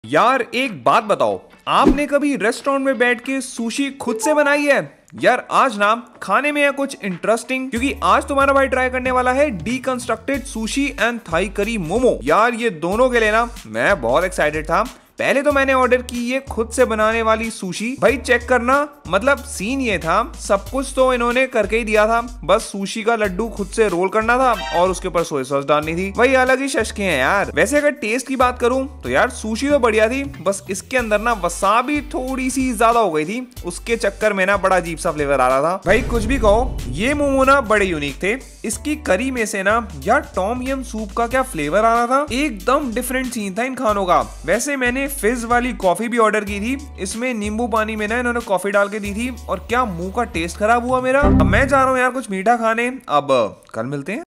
यार एक बात बताओ, आपने कभी रेस्टोरेंट में बैठ के सुशी खुद से बनाई है? यार आज ना खाने में है कुछ इंटरेस्टिंग, क्योंकि आज तुम्हारा भाई ट्राई करने वाला है deconstructed sushi and Thai curry momo. यार ये दोनों के लिए ना मैं बहुत एक्साइटेड था। पहले तो मैंने ऑर्डर की ये खुद से बनाने वाली सुशी। भाई चेक करना, मतलब सीन ये था, सब कुछ तो इन्होंने करके ही दिया था, बस सुशी का लड्डू खुद से रोल करना था और उसके ऊपर सोया सॉस डालनी थी। वही अलग ही शशके हैं यार। वैसे अगर टेस्ट की बात करूं तो यार सुशी तो बढ़िया थी, बस इसके अंदर ना वसाबी थोड़ी सी ज्यादा हो गई थी, उसके चक्कर में ना बड़ा अजीब सा फ्लेवर आ रहा था। भाई कुछ भी कहो, ये मोमो ना बड़े यूनिक थे। इसकी करी में से ना यार टॉम यम सूप का क्या फ्लेवर आ रहा था, एकदम डिफरेंट सीन था इन खानों का। वैसे मैंने फिज वाली कॉफी भी ऑर्डर की थी, इसमें नींबू पानी में ना इन्होंने कॉफी डाल के दी थी और क्या मुंह का टेस्ट खराब हुआ मेरा। अब मैं जा रहा हूँ यार कुछ मीठा खाने, अब कल मिलते हैं।